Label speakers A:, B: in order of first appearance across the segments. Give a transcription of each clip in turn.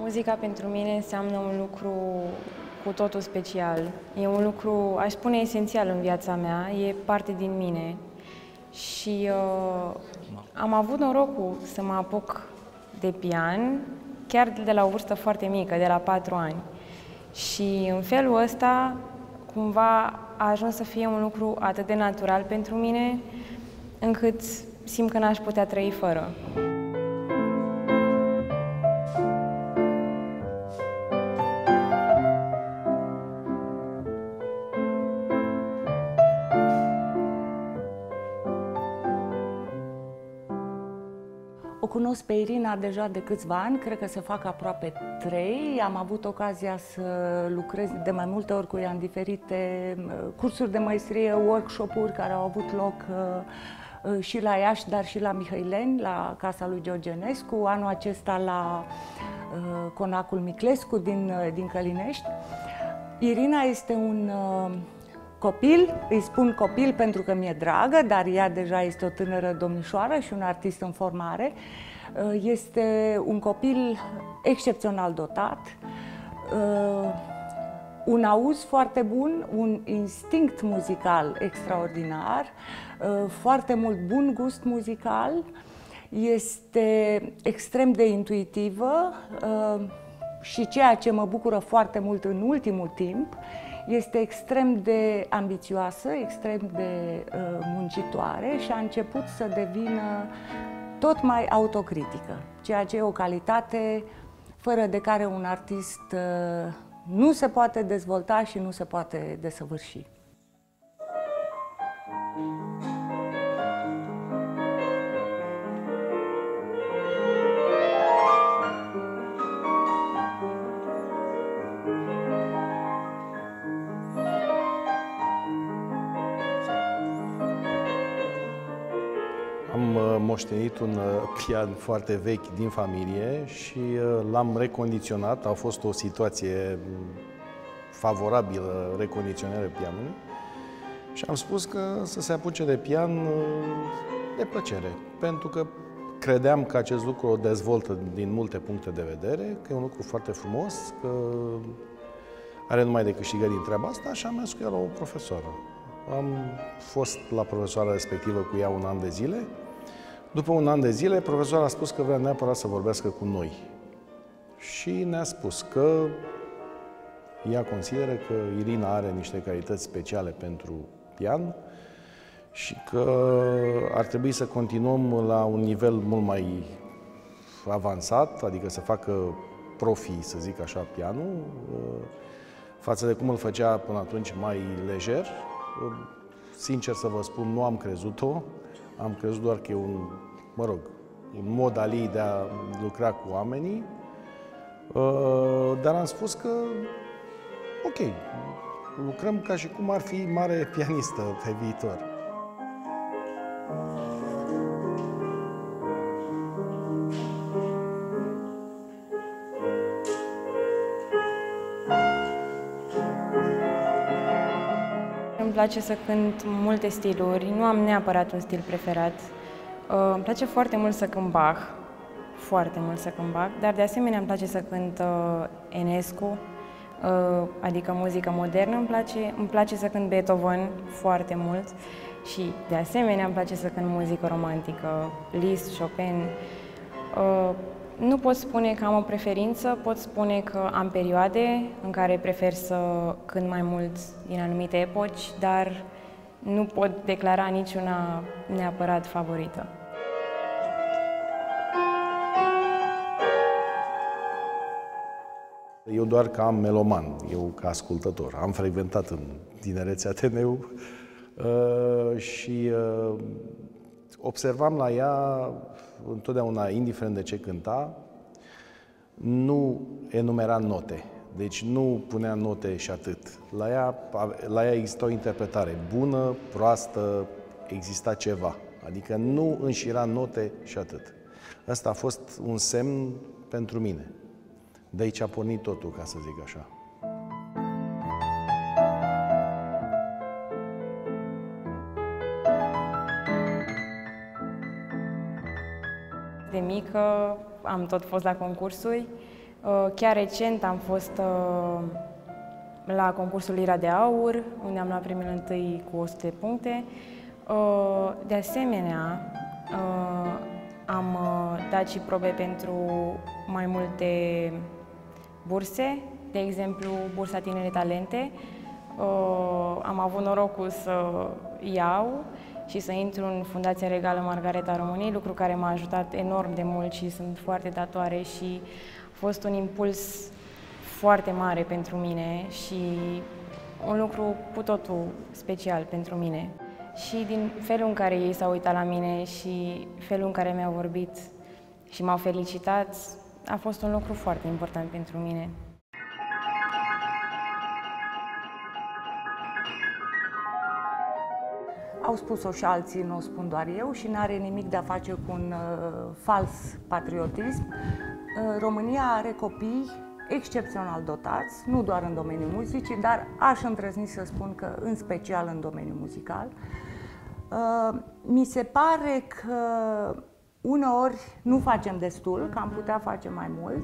A: Muzica pentru mine înseamnă un lucru cu totul special. E un lucru, aș spune, esențial în viața mea, e parte din mine. Și am avut norocul să mă apuc de pian chiar de la o vârstă foarte mică, de la 4 ani. Și în felul ăsta, cumva, a ajuns să fie un lucru atât de natural pentru mine, încât simt că n-aș putea trăi fără.
B: O cunosc pe Irina deja de câțiva ani, cred că se fac aproape 3. Am avut ocazia să lucrez de mai multe ori cu ea în diferite cursuri de maestrie, workshop-uri care au avut loc și la Iași, dar și la Mihaileni, la casa lui George Enescu, anul acesta la Conacul Miclescu din Călinești. Irina este un copil, îi spun copil pentru că mi-e dragă, dar ea deja este o tânără domnișoară și un artist în formare. Este un copil excepțional dotat, un auz foarte bun, un instinct muzical extraordinar, foarte mult bun gust muzical, este extrem de intuitivă și ceea ce mă bucură foarte mult în ultimul timp, este extrem de ambițioasă, extrem de muncitoare și a început să devină tot mai autocritică, ceea ce e o calitate fără de care un artist nu se poate dezvolta și nu se poate desăvârși.
C: Am moștenit un pian foarte vechi din familie și l-am recondiționat. A fost o situație favorabilă, recondiționarea pianului. Și am spus că să se apuce de pian de plăcere, pentru că credeam că acest lucru o dezvoltă din multe puncte de vedere, că e un lucru foarte frumos, că are numai de câștigat din treaba asta și am mers cu ea la o profesoară. Am fost la profesoara respectivă cu ea un an de zile. După un an de zile, profesoara a spus că vrea neapărat să vorbească cu noi. Și ne-a spus că ea consideră că Irina are niște calități speciale pentru pian și că ar trebui să continuăm la un nivel mult mai avansat, adică să facă profi, să zic așa, pianul, față de cum îl făcea până atunci mai lejer. Sincer să vă spun, nu am crezut-o. Am crezut doar că e un mod al ei de a lucra cu oamenii. Dar am spus că, ok, lucrăm ca și cum ar fi mare pianistă pe viitor.
A: Îmi place să cânt multe stiluri, nu am neapărat un stil preferat. Îmi place foarte mult să cânt Bach, foarte mult să cânt Bach, dar de asemenea îmi place să cânt Enescu, adică muzică modernă, îmi place să cânt Beethoven foarte mult și de asemenea îmi place să cânt muzică romantică, Liszt, Chopin. Nu pot spune că am o preferință, pot spune că am perioade în care prefer să cânt mai mult din anumite epoci, dar nu pot declara niciuna neapărat favorită.
C: Eu doar ca meloman, eu ca ascultător. Am frecventat în tinerețe Ateneu și observam la ea întotdeauna, indiferent de ce cânta, nu enumera note. Deci nu punea note și atât. La ea exista o interpretare bună, proastă, exista ceva. Adică nu înșira note și atât. Asta a fost un semn pentru mine. De aici a pornit totul, ca să zic așa.
A: De mică am tot fost la concursuri. Chiar recent am fost la concursul Lira de Aur, unde am luat premiul întâi cu 100 puncte. De asemenea, am dat și probe pentru mai multe burse, de exemplu Bursa Tinere Talente. Am avut norocul să iau și să intru în Fundația Regală Margareta României, lucru care m-a ajutat enorm de mult și sunt foarte datoare și a fost un impuls foarte mare pentru mine și un lucru cu totul special pentru mine. Și din felul în care ei s-au uitat la mine și felul în care mi-au vorbit și m-au felicitat, a fost un lucru foarte important pentru mine.
B: Au spus-o și alții, nu o spun doar eu, și n-are nimic de a face cu un fals patriotism. România are copii excepțional dotați, nu doar în domeniul muzicii, dar aș îndrăzni să spun că în special în domeniul muzical. Mi se pare că uneori nu facem destul, că am putea face mai mult.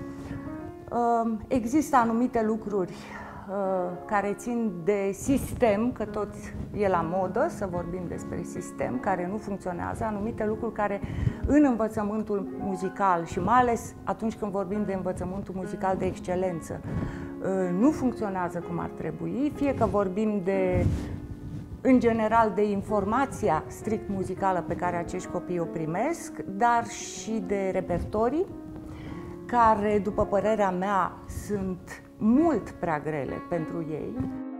B: Există anumite lucruri care țin de sistem, că tot e la modă să vorbim despre sistem, care nu funcționează, anumite lucruri care în învățământul muzical și mai ales atunci când vorbim de învățământul muzical de excelență, nu funcționează cum ar trebui, fie că vorbim de, în general, de informația strict muzicală pe care acești copii o primesc, dar și de repertorii, care, după părerea mea, sunt mult prea grele pentru ei.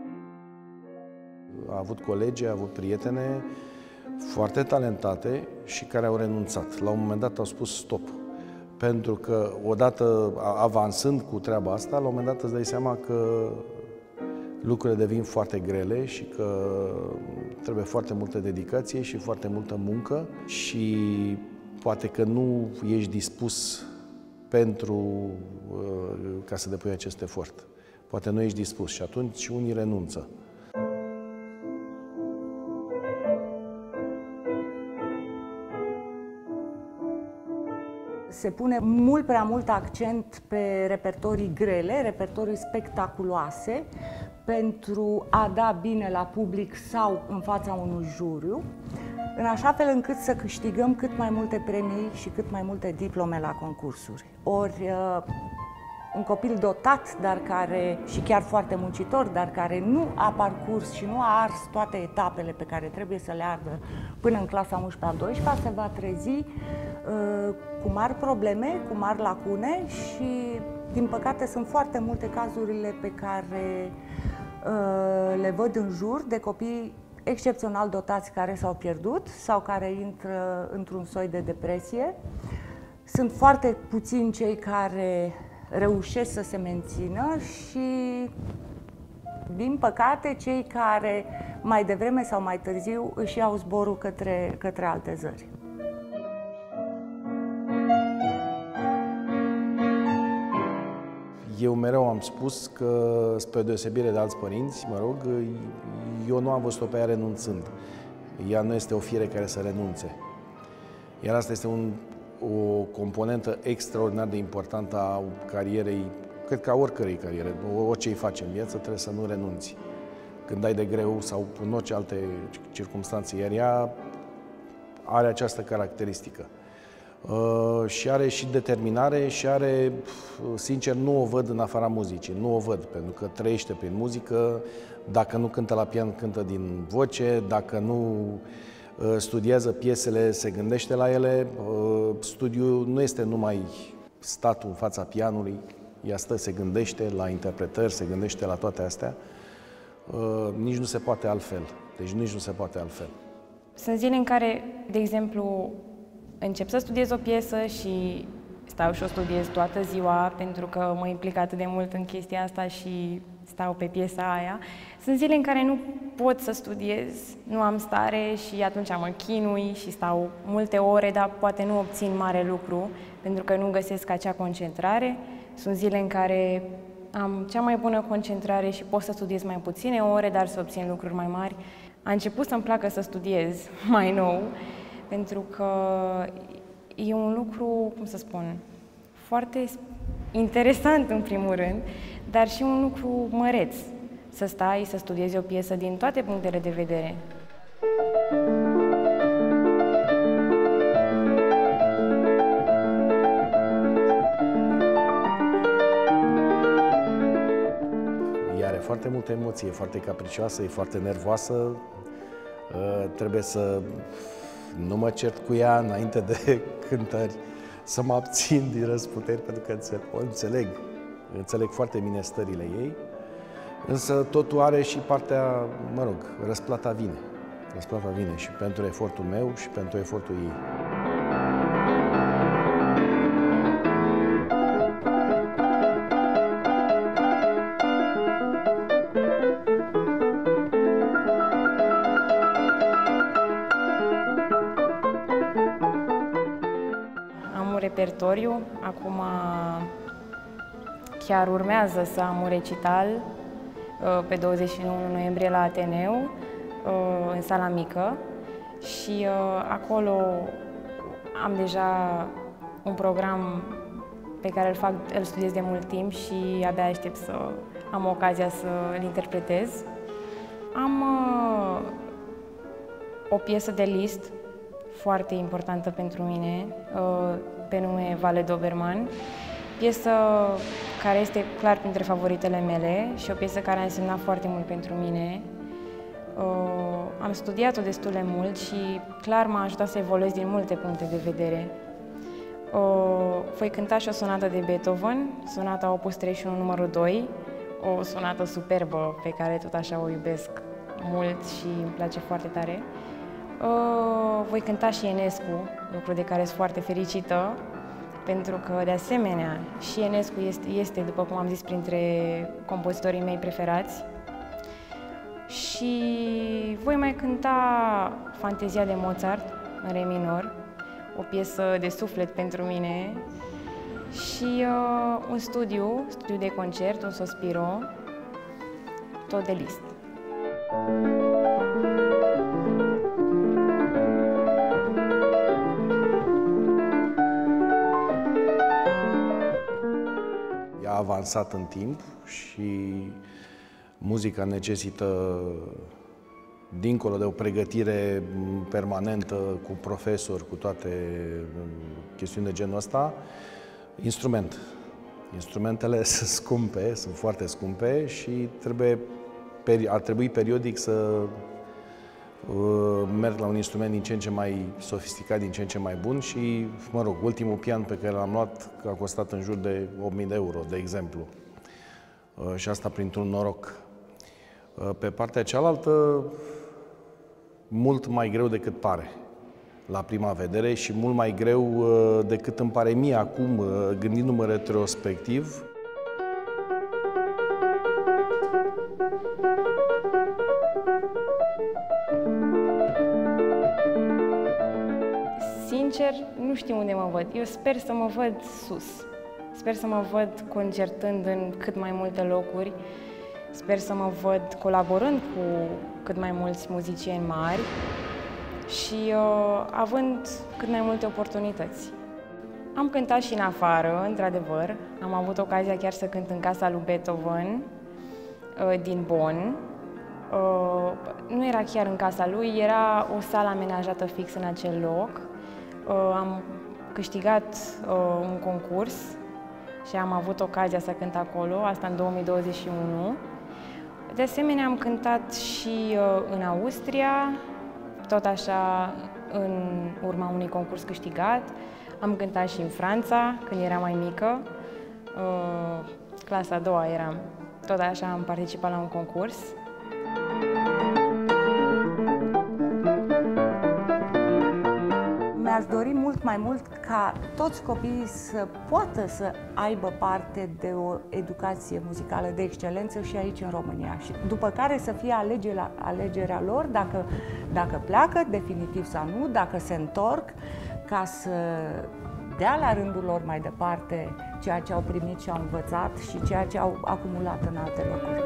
C: A avut colegi, a avut prietene foarte talentate și care au renunțat. La un moment dat au spus stop. Pentru că odată avansând cu treaba asta, la un moment dat îți dai seama că lucrurile devin foarte grele și că trebuie foarte multă dedicație și foarte multă muncă și poate că nu ești dispus ca să depui acest efort. Poate nu ești dispus și atunci unii renunță.
B: Se pune mult prea mult accent pe repertorii grele, repertorii spectaculoase, pentru a da bine la public sau în fața unui juriu, în așa fel încât să câștigăm cât mai multe premii și cât mai multe diplome la concursuri. Ori un copil dotat, dar care, și chiar foarte muncitor, dar care nu a parcurs și nu a ars toate etapele pe care trebuie să le ardă până în clasa 11-a, 12-a, se va trezi cu mari probleme, cu mari lacune și, din păcate, sunt foarte multe cazurile pe care le văd în jur de copii excepțional dotați care s-au pierdut sau care intră într-un soi de depresie. Sunt foarte puțini cei care reușesc să se mențină și, din păcate, cei care mai devreme sau mai târziu își iau zborul către alte zări.
C: Eu mereu am spus că, spre deosebire de alți părinți, eu nu am văzut-o pe ea renunțând. Ea nu este o fire care să renunțe. Iar asta este o componentă extraordinar de importantă a carierei, cred că a oricărei cariere, orice îi faci în viață, trebuie să nu renunți. Când ai de greu sau în orice alte circunstanțe, iar ea are această caracteristică. Și are și determinare și are, sincer, nu o văd în afara muzicii, nu o văd, pentru că trăiește prin muzică, dacă nu cântă la pian, cântă din voce, dacă nu studiază piesele, se gândește la ele. Studiul nu este numai statul în fața pianului, ea stă, se gândește la interpretări, se gândește la toate astea. Nici nu se poate altfel, deci nici nu se poate altfel.
A: Sunt zile în care, de exemplu, încep să studiez o piesă și stau și o studiez toată ziua pentru că mă implic atât de mult în chestia asta și stau pe piesa aia. Sunt zile în care nu pot să studiez, nu am stare și atunci mă chinui și stau multe ore, dar poate nu obțin mare lucru pentru că nu găsesc acea concentrare. Sunt zile în care am cea mai bună concentrare și pot să studiez mai puține ore, dar să obțin lucruri mai mari. A început să-mi placă să studiez mai nou, pentru că e un lucru, cum să spun, foarte interesant în primul rând, dar și un lucru măreț, să stai, să studiezi o piesă din toate punctele de vedere.
C: Ea are foarte multă emoție, e foarte capricioasă, e foarte nervoasă. Trebuie să nu mă cert cu ea înainte de cântări, să mă abțin din răsputeri, pentru că înțeleg foarte bine stările ei, însă totul are și partea, răsplata vine. Răsplata vine și pentru efortul meu și pentru efortul ei.
A: Repertoriu. Acum chiar urmează să am un recital pe 21 noiembrie la Ateneu, în sala mică, și acolo am deja un program pe care îl studiez de mult timp și abia aștept să am ocazia să îl interpretez. Am o piesă de Liszt foarte importantă pentru mine, pe nume Vale d'Obermann, piesă care este clar printre favoritele mele și o piesă care a însemnat foarte mult pentru mine. Am studiat-o destul de mult și clar m-a ajutat să evoluez din multe puncte de vedere. Voi cânta și o sonată de Beethoven, sonata Opus 31 numărul 2, o sonată superbă pe care tot așa o iubesc mult și îmi place foarte tare. Voi cânta și Enescu, lucru de care sunt foarte fericită, pentru că, de asemenea, și Enescu este, după cum am zis, printre compozitorii mei preferați. Și voi mai cânta Fantezia de Mozart, în re minor, o piesă de suflet pentru mine, și un studiu de concert, un Sospiro, tot de Liszt.
C: A avansat în timp și muzica necesită, dincolo de o pregătire permanentă cu profesori, cu toate chestiuni de genul ăsta, instrument. Instrumentele sunt scumpe, sunt foarte scumpe și ar trebui periodic să merg la un instrument din ce în ce mai sofisticat, din ce în ce mai bun și, ultimul pian pe care l-am luat a costat în jur de 8.000 de euro, de exemplu. Și asta printr-un noroc. Pe partea cealaltă, mult mai greu decât pare la prima vedere și mult mai greu decât îmi pare mie acum, gândindu-mă retrospectiv.
A: Sincer, nu știu unde mă văd. Eu sper să mă văd sus. Sper să mă văd concertând în cât mai multe locuri. Sper să mă văd colaborând cu cât mai mulți muzicieni mari și având cât mai multe oportunități. Am cântat și în afară, într-adevăr. Am avut ocazia chiar să cânt în casa lui Beethoven din Bonn. Nu era chiar în casa lui, era o sală amenajată fix în acel loc. Am câștigat un concurs și am avut ocazia să cânt acolo, asta în 2021. De asemenea, am cântat și în Austria, tot așa în urma unui concurs câștigat. Am cântat și în Franța, când eram mai mică, clasa a doua eram, tot așa am participat la un concurs.
B: Mi-aș dori mult mai mult ca toți copiii să poată să aibă parte de o educație muzicală de excelență și aici în România. Și după care să fie alegerea lor dacă pleacă definitiv sau nu, dacă se întorc, ca să dea la rândul lor mai departe ceea ce au primit și au învățat și ceea ce au acumulat în alte locuri.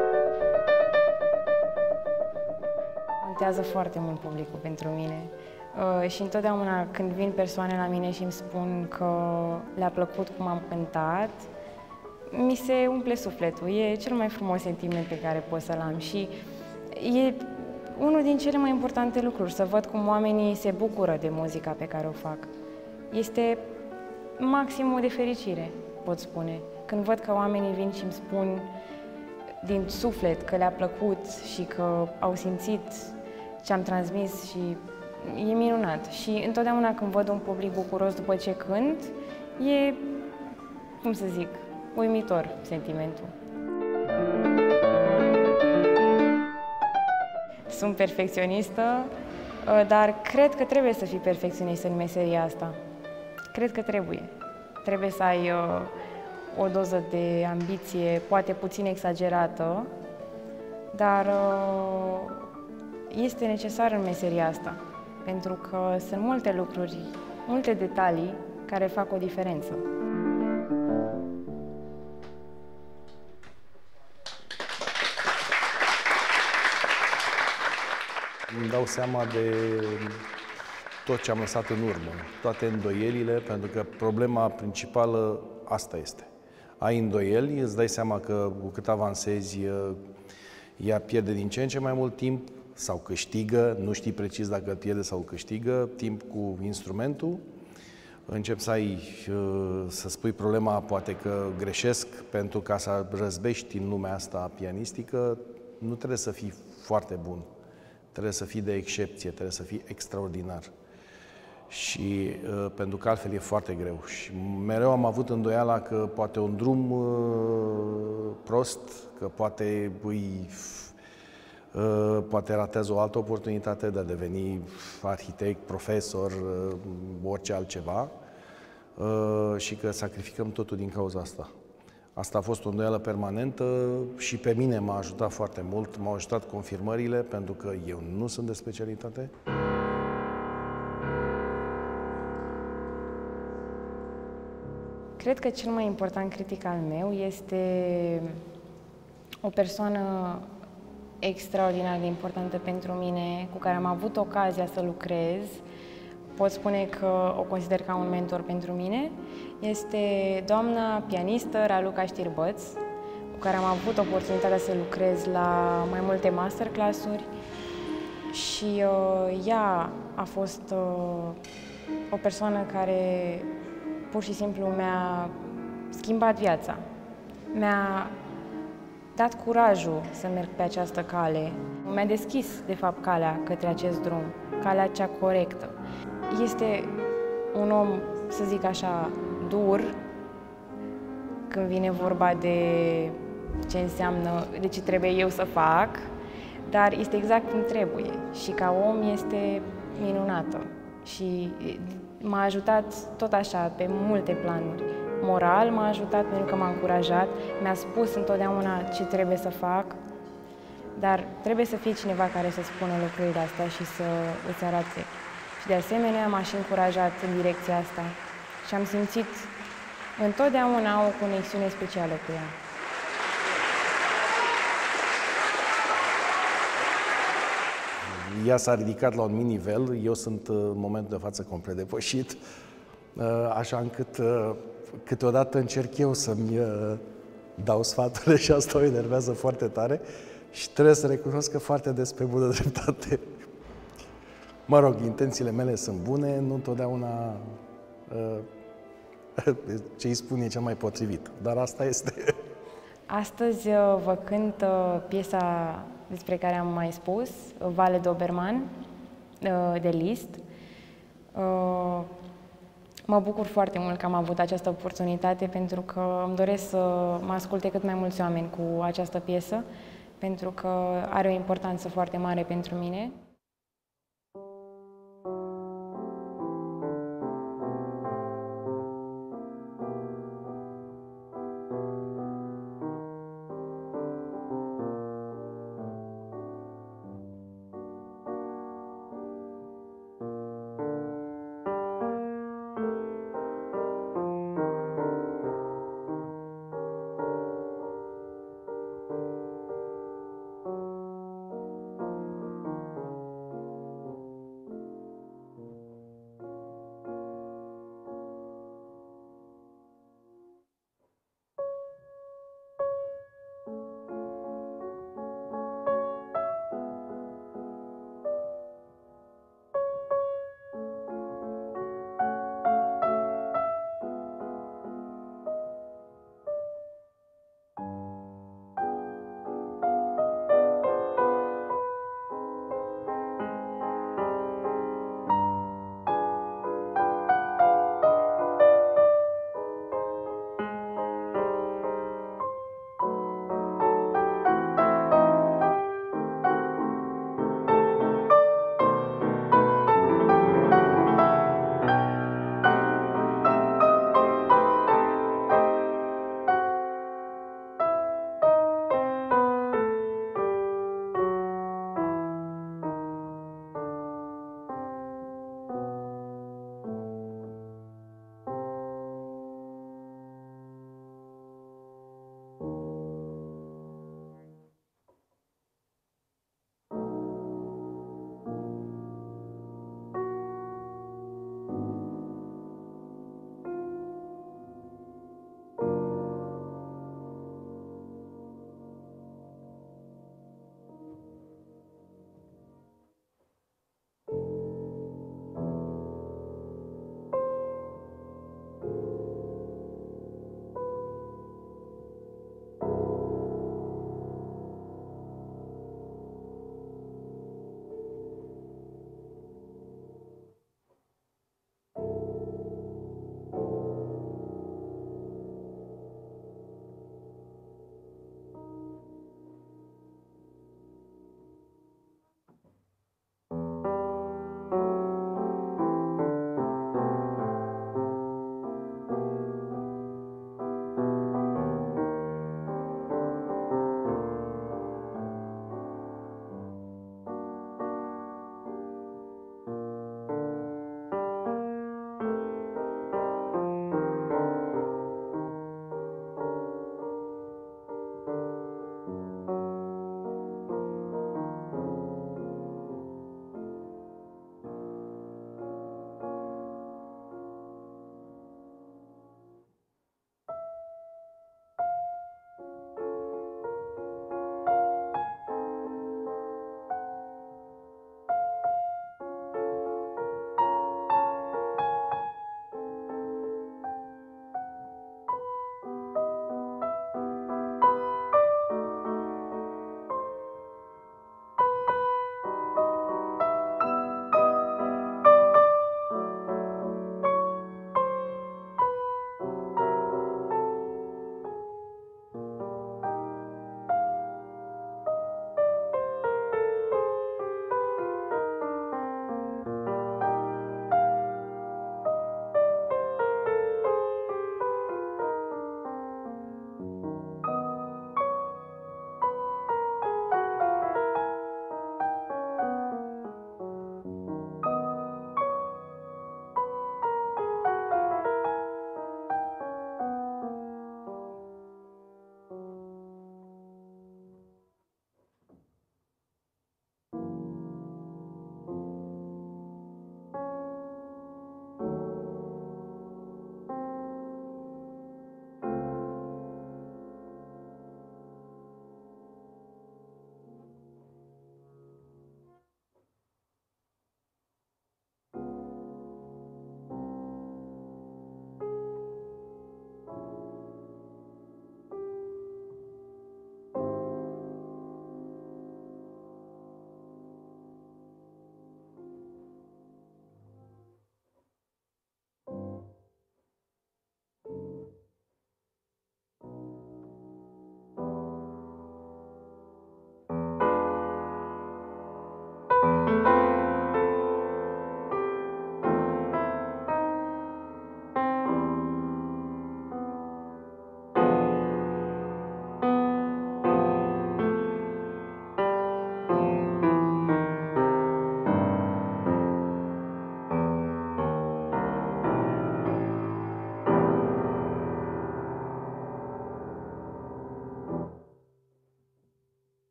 A: Contează foarte mult publicul pentru mine. Și întotdeauna când vin persoane la mine și îmi spun că le-a plăcut cum am cântat, mi se umple sufletul. E cel mai frumos sentiment pe care pot să-l am și e unul din cele mai importante lucruri, să văd cum oamenii se bucură de muzica pe care o fac. Este maximul de fericire, pot spune. Când văd că oamenii vin și îmi spun din suflet că le-a plăcut și că au simțit ce am transmis și e minunat. Și întotdeauna când văd un public bucuros după ce cânt, e, cum să zic, uimitor sentimentul. Sunt perfecționistă, dar cred că trebuie să fii perfecționist în meseria asta. Cred că trebuie. Trebuie să ai o doză de ambiție, poate puțin exagerată, dar este necesar în meseria asta, pentru că sunt multe lucruri, multe detalii care fac o diferență.
C: Îmi dau seama de tot ce am lăsat în urmă, toate îndoielile, pentru că problema principală asta este. Ai îndoieli, îți dai seama că cu cât avansezi, ea pierde din ce în ce mai mult timp sau câștigă, nu știi precis dacă pierde sau câștigă, timp cu instrumentul. Începi să spui problema, poate că greșesc, pentru ca să răzbești în lumea asta pianistică, nu trebuie să fii foarte bun. Trebuie să fii de excepție, trebuie să fii extraordinar. Și pentru că altfel e foarte greu. Și mereu am avut îndoiala că poate un drum prost, că poate ratează o altă oportunitate de a deveni arhitect, profesor, orice altceva, și că sacrificăm totul din cauza asta. Asta a fost o îndoială permanentă și pe mine m-a ajutat foarte mult, m-au ajutat confirmările, pentru că eu nu sunt de specialitate.
A: Cred că cel mai important critic al meu este o persoană extraordinar de importantă pentru mine, cu care am avut ocazia să lucrez. Pot spune că o consider ca un mentor pentru mine. Este doamna pianistă Raluca Știrbăț, cu care am avut oportunitatea să lucrez la mai multe masterclass-uri și ea a fost o persoană care pur și simplu mi-a schimbat viața. Mi-a dat curajul să merg pe această cale. Mi-a deschis, de fapt, calea către acest drum, calea cea corectă. Este un om, să zic așa, dur, când vine vorba de ce înseamnă, de ce trebuie eu să fac, dar este exact cum trebuie și ca om este minunată și m-a ajutat tot așa, pe multe planuri. Moral m-a ajutat pentru că m-a încurajat, mi-a spus întotdeauna ce trebuie să fac, dar trebuie să fie cineva care să spună lucrurile astea și să îți arate. Și de asemenea m-a și încurajat în direcția asta și am simțit întotdeauna o conexiune specială cu ea.
C: Ea s-a ridicat la un anumit nivel, eu sunt în momentul de față complet depășit, așa încât câteodată încerc eu să-mi dau sfaturile și asta o enervează foarte tare și trebuie să recunosc că foarte des pe bună dreptate. Mă rog, intențiile mele sunt bune, nu întotdeauna ce îi spun e cel mai potrivit, dar asta este.
A: Astăzi vă cânt piesa despre care am mai spus, Vale Doberman, de Liszt. Mă bucur foarte mult că am avut această oportunitate pentru că îmi doresc să mă asculte cât mai mulți oameni cu această piesă, pentru că are o importanță foarte mare pentru mine.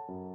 C: Bye!